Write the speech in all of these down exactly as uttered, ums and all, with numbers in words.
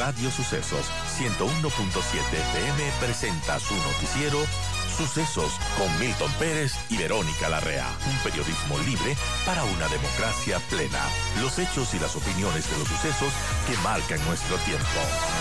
Radio Sucesos ciento uno punto siete F M presenta su noticiero Sucesos con Milton Pérez y Verónica Larrea. Un periodismo libre para una democracia plena. Los hechos y las opiniones de los sucesos que marcan nuestro tiempo.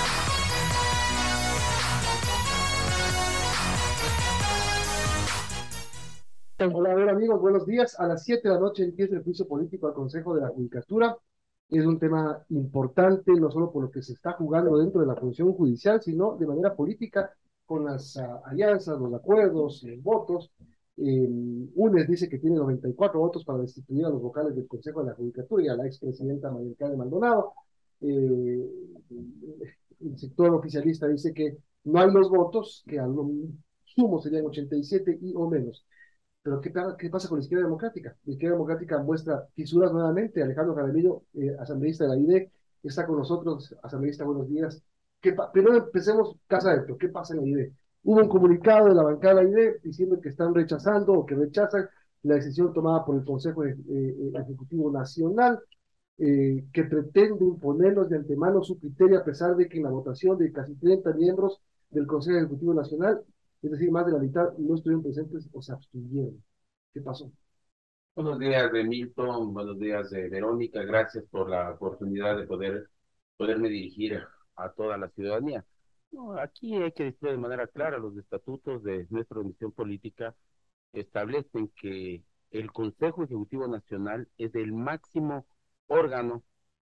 Hola, a ver amigos, buenos días. A las siete de la noche empieza el juicio político al Consejo de la Judicatura. Es un tema importante, no solo por lo que se está jugando dentro de la función judicial, sino de manera política, con las uh, alianzas, los acuerdos, los votos. Eh, UNES dice que tiene noventa y cuatro votos para destituir a los vocales del Consejo de la Judicatura y a la expresidenta María del Carmen Maldonado. Eh, el sector oficialista dice que no hay los votos, que a lo sumo serían ochenta y siete y o menos. Pero ¿qué, ¿qué pasa con la izquierda democrática? La izquierda democrática muestra fisuras nuevamente. Alejandro Jaramillo, eh, asambleísta de la I D E, está con nosotros. Asambleísta, buenos días. ¿Qué Primero empecemos casa adentro. ¿Qué pasa en la I D E? Hubo un comunicado de la bancada de la I D E diciendo que están rechazando o que rechazan la decisión tomada por el Consejo eh, eh, Ejecutivo Nacional, eh, que pretende imponernos de antemano su criterio, a pesar de que en la votación de casi treinta miembros del Consejo Ejecutivo Nacional, es decir, más de la mitad, no estuvieron presentes o se abstuvieron. ¿Qué pasó? Buenos días, de Milton, buenos días, de Verónica, gracias por la oportunidad de poder poderme dirigir a toda la ciudadanía. No, aquí hay que decir de manera clara, los estatutos de nuestra organización política establecen que el Consejo Ejecutivo Nacional es el máximo órgano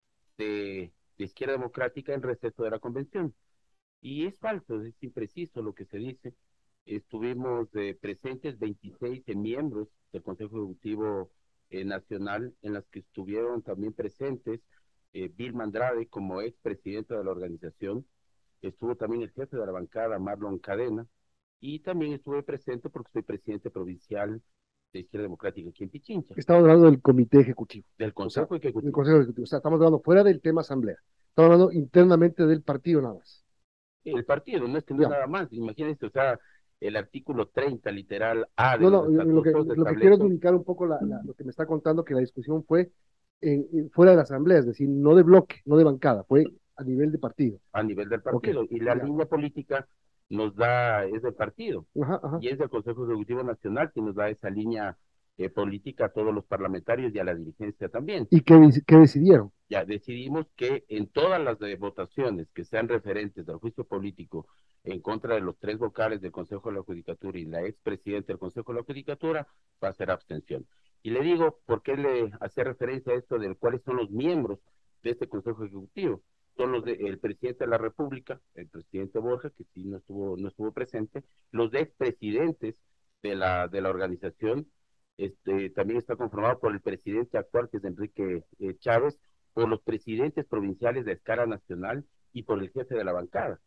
de, de izquierda democrática en receso de la convención. Y es falso, es impreciso lo que se dice. Estuvimos eh, presentes veintiséis miembros del Consejo Ejecutivo eh, Nacional, en las que estuvieron también presentes eh, Vilma Andrade como expresidenta de la organización, estuvo también el jefe de la bancada, Marlon Cadena, y también estuve presente porque soy presidente provincial de Izquierda Democrática aquí en Pichincha, Estamos hablando del comité ejecutivo, del o sea, Consejo del Ejecutivo. Consejo Ejecutivo. O sea, estamos hablando fuera del tema asamblea. Estamos hablando internamente del partido nada más. El partido, no es que no es Ya. nada más, imagínense, o sea, el artículo treinta, literal A de No, los no, lo que, estatutos lo que quiero es establece. ubicar un poco la, la, lo que me está contando, que la discusión fue en, en, fuera de la asamblea, es decir, no de bloque, no de bancada, fue a nivel de partido. A nivel del Ok, partido, y la ya. línea política nos da, es del partido, Ajá, ajá. y es del Consejo Ejecutivo Nacional que nos da esa línea eh, política a todos los parlamentarios y a la dirigencia también. ¿Y qué, qué decidieron? Ya decidimos que en todas las de votaciones que sean referentes al juicio político en contra de los tres vocales del Consejo de la Judicatura y la expresidenta del Consejo de la Judicatura, va a ser abstención. Y le digo, ¿por qué le hacía referencia a esto de cuáles son los miembros de este Consejo Ejecutivo? Son los del presidente de la República, el presidente Borja, que sí no estuvo, no estuvo presente, los de expresidentes de la, de la organización, este, también está conformado por el presidente actual, que es Enrique eh, Chávez, por los presidentes provinciales de escala nacional y por el jefe de la bancada,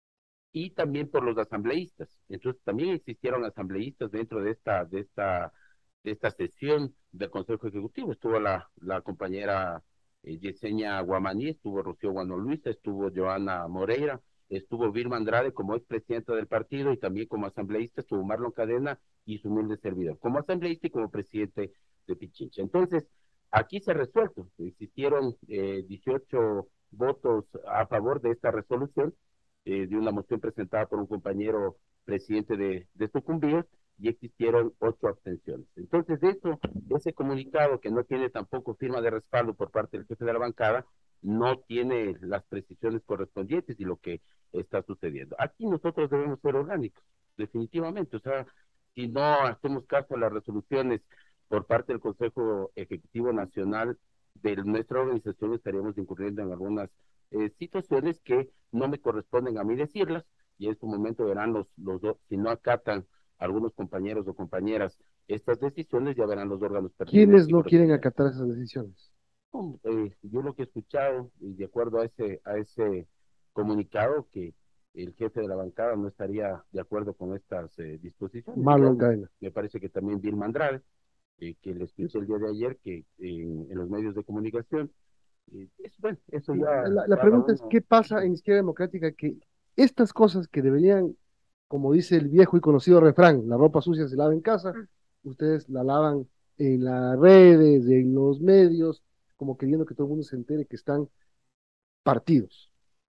y también por los asambleístas. Entonces también existieron asambleístas dentro de esta, de esta, de esta sesión del Consejo Ejecutivo. Estuvo la, la compañera eh, Yesenia Guamaní, estuvo Rocío Guano Luisa, estuvo Joana Moreira, estuvo Vilma Andrade como expresidenta del partido, y también como asambleísta estuvo Marlon Cadena y su humilde servidor, como asambleísta y como presidente de Pichincha. Entonces, aquí se ha resuelto. Existieron eh, dieciocho votos a favor de esta resolución, eh, de una moción presentada por un compañero presidente de, de Sucumbíos, y existieron ocho abstenciones. Entonces, de eso, ese comunicado, que no tiene tampoco firma de respaldo por parte del jefe de la bancada, no tiene las precisiones correspondientes y lo que está sucediendo. Aquí nosotros debemos ser orgánicos, definitivamente. O sea, si no hacemos caso a las resoluciones por parte del Consejo Ejecutivo Nacional de nuestra organización, estaríamos incurriendo en algunas eh, situaciones que no me corresponden a mí decirlas, y en su momento verán los, los dos, si no acatan algunos compañeros o compañeras estas decisiones, ya verán los órganos pertinentes ¿Quiénes y no quieren correspondientes. acatar esas decisiones? Eh, yo lo que he escuchado, y de acuerdo a ese, a ese comunicado, que el jefe de la bancada no estaría de acuerdo con estas eh, disposiciones. Marlon Igual Cadena. me parece que también Vilma Andrade, eh, que le escuché el día de ayer, que en, en los medios de comunicación, eh, es, bueno, eso Sí, ya la, la cada pregunta es, uno. ¿qué pasa en izquierda democrática que estas cosas que deberían, como dice el viejo y conocido refrán, la ropa sucia se lava en casa, ustedes la lavan en las redes, en los medios, como queriendo que todo el mundo se entere que están partidos?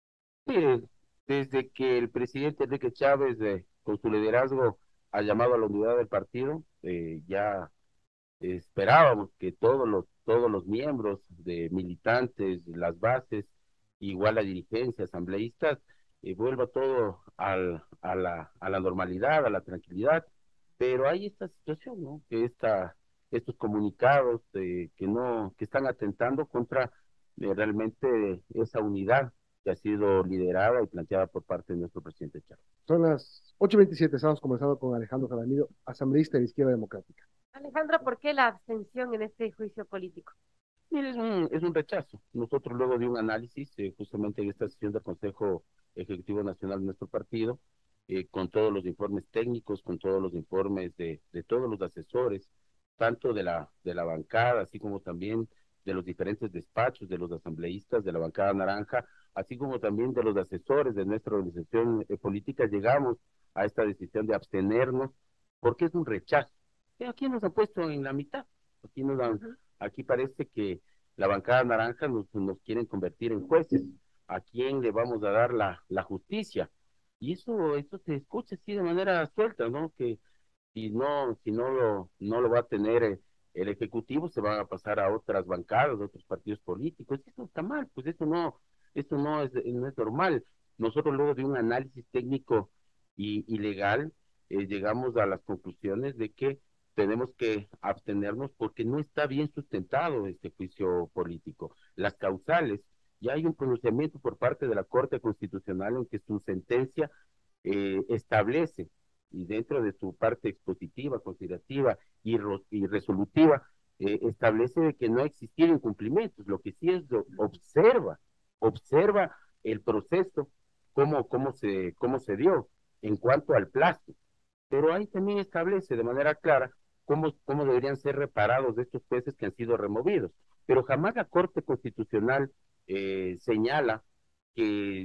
Mire, desde que el presidente Enrique Chávez, eh, con su liderazgo, ha llamado a la unidad del partido, eh, ya esperábamos que todos los, todos los miembros de militantes, las bases, igual la dirigencia, asambleístas, eh, vuelva todo al, a la, a la normalidad, a la tranquilidad, pero hay esta situación, ¿no? Que esta, estos comunicados eh, que no, que están atentando contra eh, realmente esa unidad que ha sido liderada y planteada por parte de nuestro presidente Chávez. Son las ocho veintisiete, estamos conversando con Alejandro Jaramillo, asambleísta de Izquierda Democrática. Alejandra, ¿por qué la abstención en este juicio político? Mire, es un, es un rechazo. Nosotros luego de un análisis, eh, justamente en esta sesión del Consejo Ejecutivo Nacional de nuestro partido, eh, con todos los informes técnicos, con todos los informes de, de todos los asesores, tanto de la, de la bancada, así como también de los diferentes despachos, de los asambleístas, de la bancada naranja, así como también de los asesores de nuestra organización eh, política, llegamos a esta decisión de abstenernos, porque es un rechazo. Y aquí nos han puesto en la mitad, aquí nos han, uh-huh. Aquí parece que la bancada naranja nos, nos quieren convertir en jueces. ¿A quién le vamos a dar la, la justicia? Y eso, eso se escucha así de manera suelta, ¿no? Que si no, si no lo, no lo va a tener el, el Ejecutivo, se van a pasar a otras bancadas, a otros partidos políticos. Eso está mal, pues eso no, eso no es, no es normal. Nosotros luego de un análisis técnico y, y legal, eh, llegamos a las conclusiones de que tenemos que abstenernos porque no está bien sustentado este juicio político. Las causales, ya hay un pronunciamiento por parte de la Corte Constitucional en que su sentencia eh, establece, y dentro de su parte expositiva, considerativa y, y resolutiva, eh, establece de que no ha existido incumplimientos. Lo que sí es, lo, observa, observa el proceso, cómo, cómo, se, cómo se dio en cuanto al plazo. Pero ahí también establece de manera clara cómo, cómo deberían ser reparados estos jueces que han sido removidos. Pero jamás la Corte Constitucional eh, señala que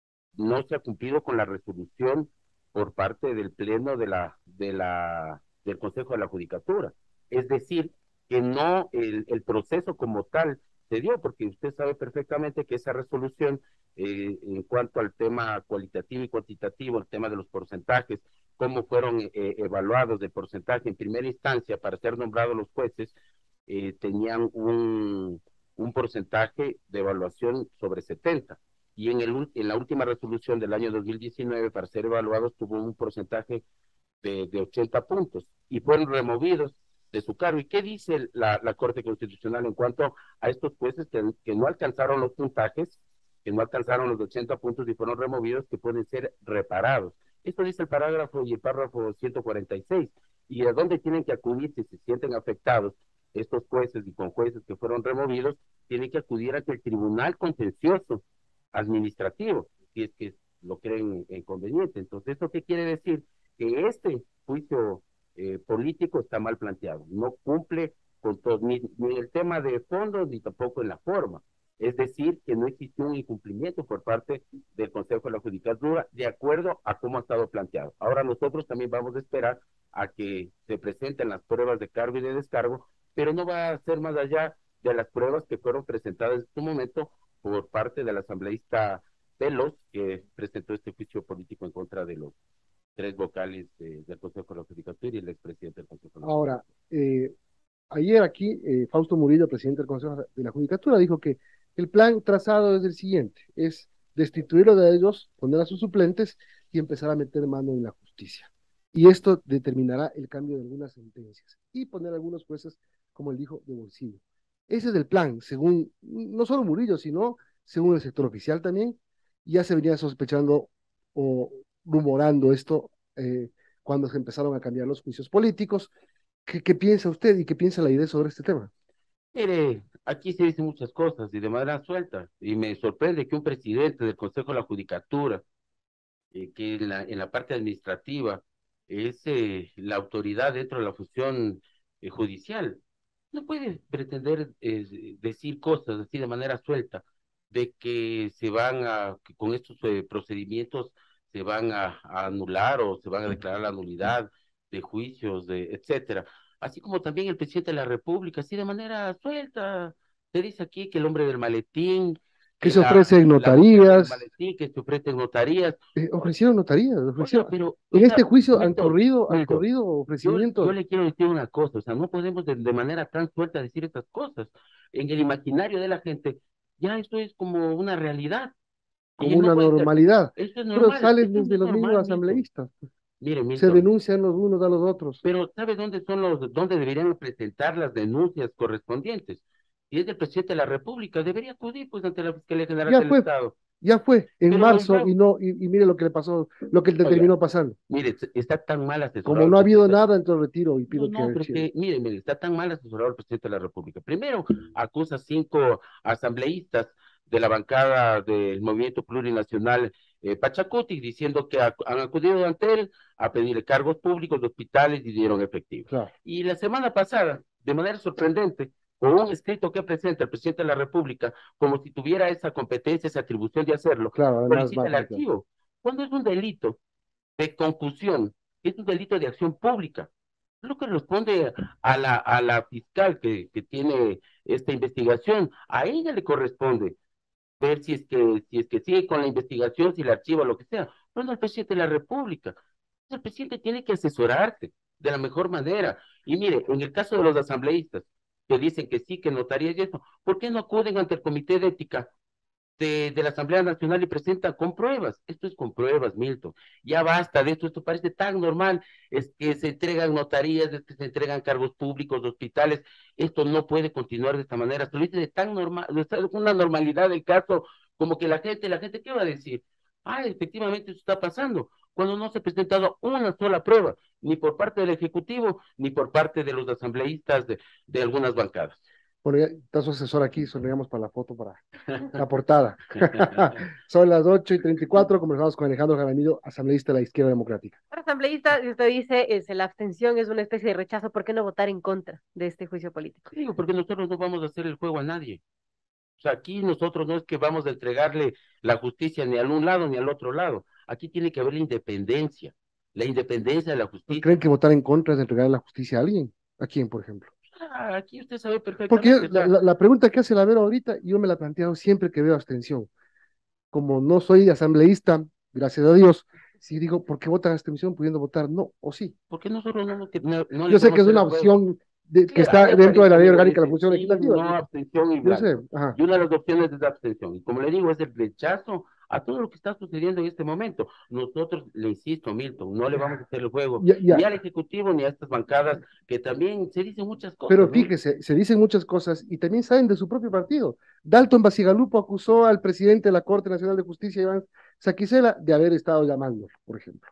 no se ha cumplido con la resolución por parte del Pleno de la, de la, del Consejo de la Judicatura. Es decir, que no el, el proceso como tal se dio, porque usted sabe perfectamente que esa resolución, eh, en cuanto al tema cualitativo y cuantitativo, el tema de los porcentajes, cómo fueron eh, evaluados de porcentaje en primera instancia para ser nombrados los jueces, eh, tenían un, un porcentaje de evaluación sobre setenta. Y en, el, en la última resolución del año dos mil diecinueve, para ser evaluados, tuvo un porcentaje de, de ochenta puntos y fueron removidos de su cargo. ¿Y qué dice la, la Corte Constitucional en cuanto a estos jueces que, que no alcanzaron los puntajes, que no alcanzaron los ochenta puntos y fueron removidos, que pueden ser reparados? Esto dice el parágrafo y el párrafo ciento cuarenta y seis. ¿Y a dónde tienen que acudir si se sienten afectados estos jueces y con jueces que fueron removidos? Tienen que acudir a que el Tribunal Contencioso Administrativo, si es que lo creen eh, conveniente. Entonces, ¿esto qué quiere decir? Que este juicio eh, político está mal planteado, no cumple con todo, ni, ni en el tema de fondo, ni tampoco en la forma. Es decir, que no existe un incumplimiento por parte del Consejo de la Judicatura de acuerdo a cómo ha estado planteado. Ahora nosotros también vamos a esperar a que se presenten las pruebas de cargo y de descargo, pero no va a ser más allá de las pruebas que fueron presentadas en su momento por parte del asambleísta Pelos, que presentó este juicio político en contra de los tres vocales de, del Consejo de la Judicatura y el expresidente del Consejo de la Ahora, eh, ayer aquí, eh, Fausto Murillo, presidente del Consejo de la Judicatura, dijo que el plan trazado es el siguiente, es destituirlo de ellos, poner a sus suplentes y empezar a meter mano en la justicia. Y esto determinará el cambio de algunas sentencias y poner a algunos jueces, como él dijo, de bolsillo. Ese es el plan, según, no solo Murillo, sino según el sector oficial también. Ya se venía sospechando o rumorando esto eh, cuando se empezaron a cambiar los juicios políticos. ¿Qué, qué piensa usted y qué piensa la I D sobre este tema? Mire, aquí se dicen muchas cosas y de manera suelta, y me sorprende que un presidente del Consejo de la Judicatura, eh, que en la, en la parte administrativa es eh, la autoridad dentro de la función eh, judicial, no puede pretender eh, decir cosas así de manera suelta, de que se van a, que con estos eh, procedimientos se van a, a anular o se van a declarar la nulidad de juicios, de, etcétera. Así como también el presidente de la República, así de manera suelta, se dice aquí que el hombre del maletín, Que que se la, ofrecen la mujer del notarías, maletín, que se ofrecen notarías. eh, ofrecieron notarías, Oiga, ofrecieron. pero, En oiga, este juicio han Milton, corrido, han Milton, corrido yo, yo ofrecimientos le quiero decir una cosa, o sea, no podemos de, de manera tan suelta decir estas cosas. En el imaginario de la gente, ya esto es como una realidad, y como no una puede ser. normalidad, Esto es pero normal, salen esto no desde es los mismos normal, Milton. asambleístas. Mire, Se Milton, denuncian los unos a los otros. pero ¿sabe dónde son los, dónde deberían presentar las denuncias correspondientes? Si es del presidente de la República, debería acudir pues ante la Fiscalía General Ya del fue, Estado. ya fue en Pero don marzo y Raúl, no, y, y mire lo que le pasó, lo que le oiga, terminó pasando. mire, está tan mal Como asesorado el no ha habido presidente. nada, entonces retiro y No, pido que no, pero es archive. que, mire, mire, está tan mal asesorado el presidente de la República. Primero, acusa a cinco asambleístas de la bancada del Movimiento Plurinacional eh, Pachacuti, diciendo que ac- han acudido ante él a pedirle cargos públicos de hospitales y dieron efectivo. Claro, Y la semana pasada, de manera sorprendente, con un escrito que presenta el presidente de la República, como si tuviera esa competencia, esa atribución de hacerlo, claro, además solicita el marca, claro. archivo. Cuando es un delito de concusión, es un delito de acción pública. Lo que responde a la, a la fiscal que, que tiene esta investigación, a ella le corresponde ver si es que, si es que sigue con la investigación, si la archiva o lo que sea. Pero no el presidente de la República. El presidente tiene que asesorarse de la mejor manera. Y mire, en el caso de los asambleístas, que dicen que sí, que notarías y eso, ¿por qué no acuden ante el Comité de Ética de, de la Asamblea Nacional y presentan con pruebas? Esto es con pruebas, Milton. Ya basta de esto, esto parece tan normal, es que se entregan notarías, es que se entregan cargos públicos, hospitales. Esto no puede continuar de esta manera. Se lo dice de tan normal, de una normalidad del caso, como que la gente, la gente, ¿qué va a decir? Ah, efectivamente eso está pasando, cuando no se ha presentado una sola prueba, ni por parte del Ejecutivo, ni por parte de los asambleístas de, de algunas bancadas. Bueno, ya está su asesor aquí, sonreíamos para la foto, para la portada. Son las ocho y treinta y cuatro, conversamos con Alejandro Jaramillo, asambleísta de la Izquierda Democrática. Para asambleísta, si usted dice, es, la abstención es una especie de rechazo, ¿por qué no votar en contra de este juicio político? Digo, porque nosotros no vamos a hacer el juego a nadie. O sea, aquí nosotros no es que vamos a entregarle la justicia ni al un lado ni al otro lado. Aquí tiene que haber la independencia, la independencia de la ¿Pues creen justicia. que votar en contra es entregar la justicia a alguien? ¿A quién, por ejemplo? Ah, aquí usted sabe Porque perfectamente, o la, sea, la, la pregunta que hace la Vero ahorita, yo me la he planteado siempre que veo abstención. Como no soy asambleísta, gracias a Dios, si digo, ¿por qué votan abstención pudiendo votar no o sí? porque nosotros no, no, que no, no le Yo sé que vamos a es hacer una el juego. opción de, que Claro, a está mí me dentro de parece, la a ley mí me orgánica de la parece función sí, legislativa. no, abstención y Yo sé, blanco. ajá. Y una de las opciones es la abstención. Y como le digo, es el rechazo a todo lo que está sucediendo en este momento. Nosotros, le insisto, Milton, no le vamos a hacer el juego Ya, ni ya. al Ejecutivo ni a estas bancadas que también se dicen muchas Pero cosas, ¿no? fíjese, se dicen muchas cosas y también saben de su propio partido. Dalton Basigalupo acusó al presidente de la Corte Nacional de Justicia, Iván Saquicela, de haber estado llamándolo, por ejemplo.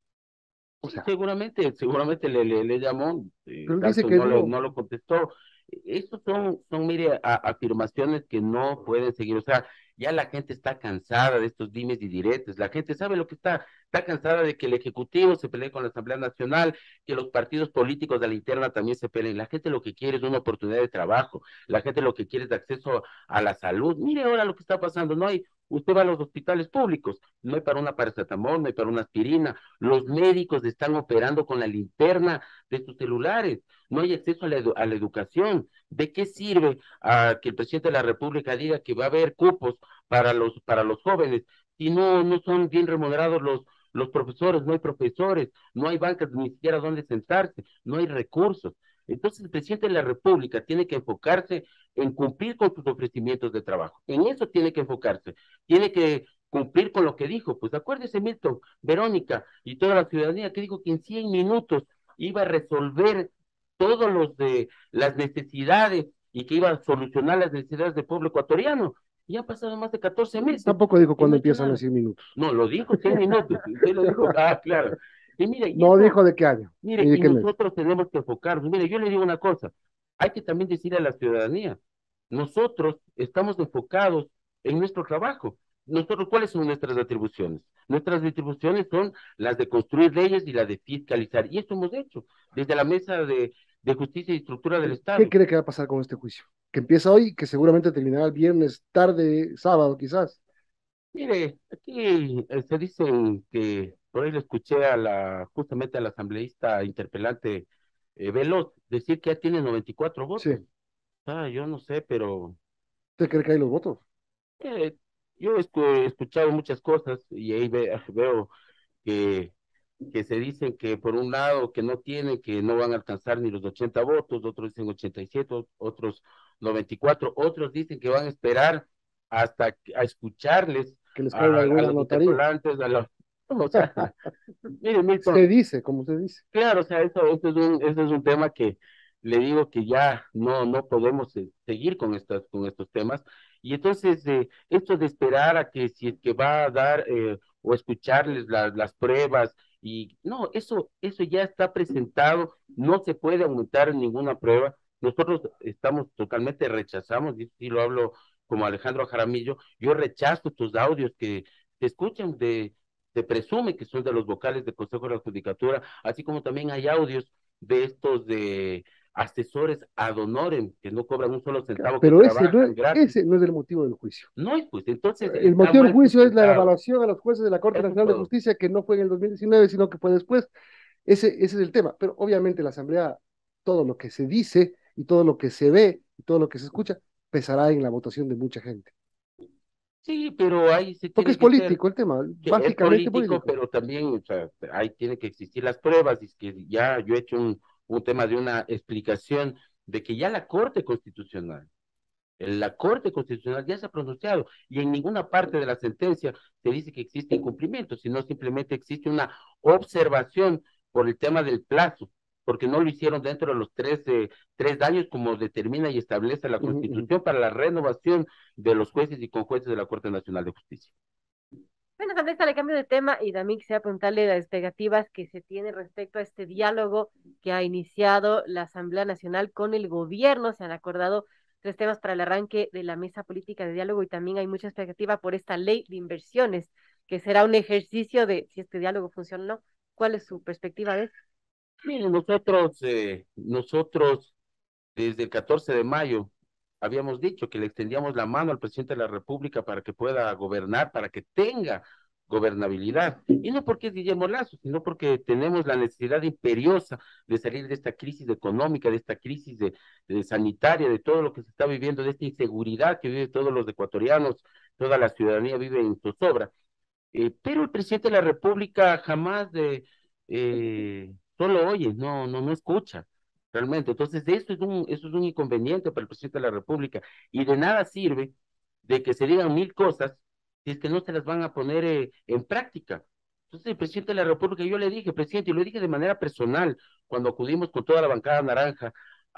O Sí, sea, seguramente, seguramente le, le, le llamó, eh, pero él dice Dalton que no, le, no. no lo contestó. Estos son, son, mire, a- afirmaciones que no pueden seguir. O sea, ya la gente está cansada de estos dimes y diretes. La gente sabe lo que está, está cansada de que el Ejecutivo se pelee con la Asamblea Nacional, que los partidos políticos de la interna también se peleen. La gente lo que quiere es una oportunidad de trabajo. La gente lo que quiere es acceso a la salud. Mire ahora lo que está pasando. No hay, usted va a los hospitales públicos, no hay para una paracetamol, no hay para una aspirina. Los médicos están operando con la linterna de sus celulares. No hay acceso a la, edu a la educación. ¿De qué sirve uh, que el presidente de la República diga que va a haber cupos para los, para los jóvenes si no, no son bien remunerados los, los profesores? No hay profesores, no hay bancas ni siquiera donde sentarse, no hay recursos. Entonces el presidente de la República tiene que enfocarse en cumplir con sus ofrecimientos de trabajo. En eso tiene que enfocarse. Tiene que cumplir con lo que dijo. Pues acuérdese, Milton, Verónica y toda la ciudadanía, que dijo que en cien minutos iba a resolver todos los de las necesidades y que iba a solucionar las necesidades del pueblo ecuatoriano. Y han pasado más de catorce meses Tampoco dijo y no cuándo ha hecho empiezan nada. los cien minutos. No, lo dijo cien minutos. Usted lo dijo, ah, claro. Y mire, y No eso, dijo de qué año, mire, ni de y qué mes. nosotros tenemos que enfocarnos. Mire, yo le digo una cosa, hay que también decirle a la ciudadanía, nosotros estamos enfocados en nuestro trabajo. Nosotros, ¿cuáles son nuestras atribuciones? Nuestras atribuciones son las de construir leyes y las de fiscalizar. Y eso hemos hecho desde la Mesa de, de Justicia y Estructura del ¿Qué Estado. cree que va a pasar con este juicio? Que empieza hoy, que seguramente terminará el viernes, tarde, sábado quizás. Mire, aquí eh, se dicen que por ahí le escuché a la, justamente a la asambleísta interpelante eh, Veloz decir que ya tiene noventa y cuatro Sí. votos. Ah, yo no sé, pero ¿Usted cree que hay los votos? Eh, yo he escu- he escuchado muchas cosas y ahí ve- veo que, que se dicen que por un lado que no tienen, que no van a alcanzar ni los ochenta votos, otros dicen ochenta y siete, ot- otros noventa y cuatro, otros dicen que van a esperar hasta que- a escucharles Que les caiga a, a alguna los notaría. interpelantes, a los... O sea, mire, Se Milton, dice, como se dice. claro, o sea, eso, eso es un, eso es un tema que le digo que ya no, no podemos eh, seguir con estas, con estos temas. Y entonces, eh, esto de esperar a que si es que va a dar eh, o escucharles las, las pruebas, y no, eso, eso ya está presentado, no se puede aumentar ninguna prueba. Nosotros estamos totalmente rechazamos, y si lo hablo como Alejandro Jaramillo, yo rechazo estos audios que se escuchan de se presume que son de los vocales del Consejo de la Judicatura, así como también hay audios de estos de asesores ad honorem, que no cobran un solo centavo, que Pero ese no trabajan es, gratis. ese no es el motivo del juicio. No, y pues entonces El está motivo del mal juicio es la sustentado. evaluación a los jueces de la Corte Eso es Nacional de todo. Justicia, que no fue en el dos mil diecinueve, sino que fue después. Ese, ese es el tema. Pero obviamente la Asamblea, todo lo que se dice y todo lo que se ve y todo lo que se escucha, pesará en la votación de mucha gente. Sí, pero ahí se Porque tiene es que ser, político el tema, que es básicamente político, político. pero también, o sea, ahí tiene que existir las pruebas, y es que ya yo he hecho un, un tema de una explicación de que ya la Corte Constitucional la Corte Constitucional ya se ha pronunciado y en ninguna parte de la sentencia se dice que existe incumplimiento, sino simplemente existe una observación por el tema del plazo, porque no lo hicieron dentro de los tres, eh, tres años como determina y establece la Uh -huh, uh -huh. Constitución para la renovación de los jueces y conjueces de la Corte Nacional de Justicia. Bueno, Sandra, le cambio de tema y también quisiera preguntarle las expectativas que se tiene respecto a este diálogo que ha iniciado la Asamblea Nacional con el gobierno. Se han acordado tres temas para el arranque de la mesa política de diálogo y también hay mucha expectativa por esta ley de inversiones, que será un ejercicio de si este diálogo funciona o no. ¿Cuál es su perspectiva de eso? Miren, nosotros, eh, nosotros desde el catorce de mayo habíamos dicho que le extendíamos la mano al presidente de la República para que pueda gobernar, para que tenga gobernabilidad. Y no porque es Guillermo Lazo, sino porque tenemos la necesidad imperiosa de salir de esta crisis económica, de esta crisis de, de sanitaria, de todo lo que se está viviendo, de esta inseguridad que viven todos los ecuatorianos, toda la ciudadanía vive en zozobra. Eh, pero el presidente de la República jamás de, eh, solo oye, no, no, no escucha realmente. Entonces, eso es un, eso es un inconveniente para el presidente de la República. Y de nada sirve de que se digan mil cosas si es que no se las van a poner eh, en práctica. Entonces, el presidente de la República, yo le dije, presidente, y lo dije de manera personal, cuando acudimos con toda la bancada naranja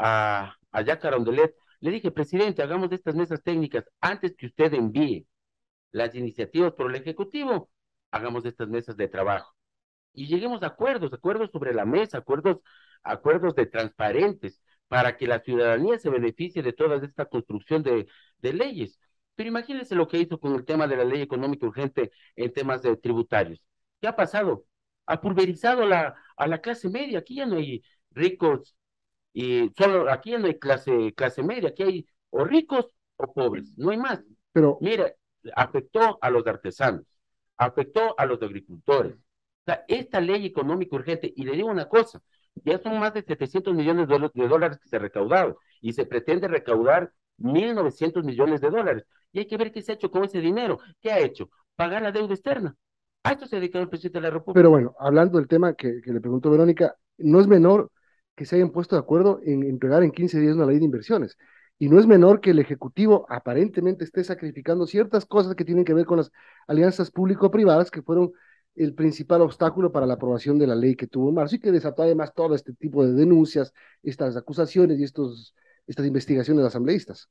a, a Yacarondelet, le dije, presidente, hagamos de estas mesas técnicas antes que usted envíe las iniciativas por el Ejecutivo, hagamos estas mesas de trabajo y lleguemos a acuerdos, acuerdos sobre la mesa, acuerdos, acuerdos de transparentes, para que la ciudadanía se beneficie de toda esta construcción de, de leyes. Pero imagínense lo que hizo con el tema de la ley económica urgente en temas de tributarios. ¿Qué ha pasado? Ha pulverizado la, a la clase media. Aquí ya no hay ricos y solo aquí ya no hay clase, clase media. Aquí hay o ricos o pobres. No hay más. Pero, Mira, afectó a los artesanos, afectó a los agricultores. O sea, esta ley económica urgente, y le digo una cosa, ya son más de setecientos millones de dólares que se ha recaudado y se pretende recaudar mil novecientos millones de dólares. Y hay que ver qué se ha hecho con ese dinero. ¿Qué ha hecho? Pagar la deuda externa. A esto se ha dedicado el presidente de la pero República. bueno, hablando del tema que, que le preguntó Verónica, no es menor que se hayan puesto de acuerdo en entregar en quince días una ley de inversiones. Y no es menor que el Ejecutivo aparentemente esté sacrificando ciertas cosas que tienen que ver con las alianzas público-privadas, que fueron el principal obstáculo para la aprobación de la ley que tuvo en marzo y que desató además todo este tipo de denuncias, estas acusaciones y estos, estas investigaciones de asambleístas.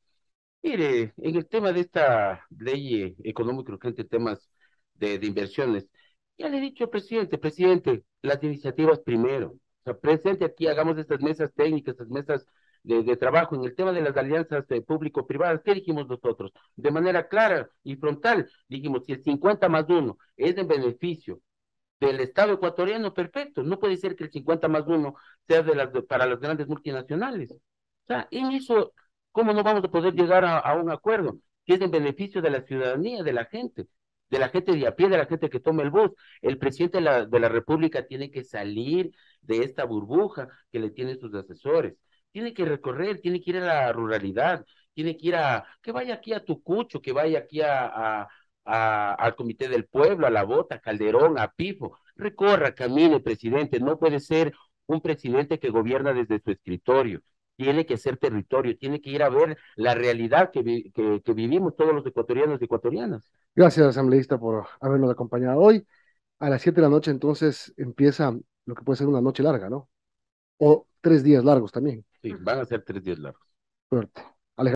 Mire, en el tema de esta ley eh, económica urgente, temas de, de inversiones, ya le he dicho al presidente, presidente, las iniciativas primero. O sea, presente aquí, hagamos estas mesas técnicas, estas mesas de, de trabajo. En el tema de las alianzas eh, público-privadas, ¿qué dijimos nosotros? De manera clara y frontal, dijimos, si el cincuenta más uno es en beneficio del Estado ecuatoriano, perfecto. No puede ser que el cincuenta más uno sea de las, de, para las grandes multinacionales. O sea, en eso, ¿cómo no vamos a poder llegar a, a un acuerdo? Que es en beneficio de la ciudadanía, de la gente, de la gente de a pie, de la gente que toma el bus. El presidente de la, de la República tiene que salir de esta burbuja que le tienen sus asesores. Tiene que recorrer, tiene que ir a la ruralidad. tiene que ir a, que vaya aquí a Tucucho, que vaya aquí a, a, a- al Comité del Pueblo, a La Bota, a Calderón, a Pifo, recorra, camine, presidente, no puede ser un presidente que gobierna desde su escritorio, tiene que ser territorio, tiene que ir a ver la realidad que, vi- que, que vivimos todos los ecuatorianos y ecuatorianas. Gracias, asambleísta, por habernos acompañado hoy. A las siete de la noche entonces empieza lo que puede ser una noche larga, ¿no? O tres días largos también. Sí, van a ser tres días largos. Suerte.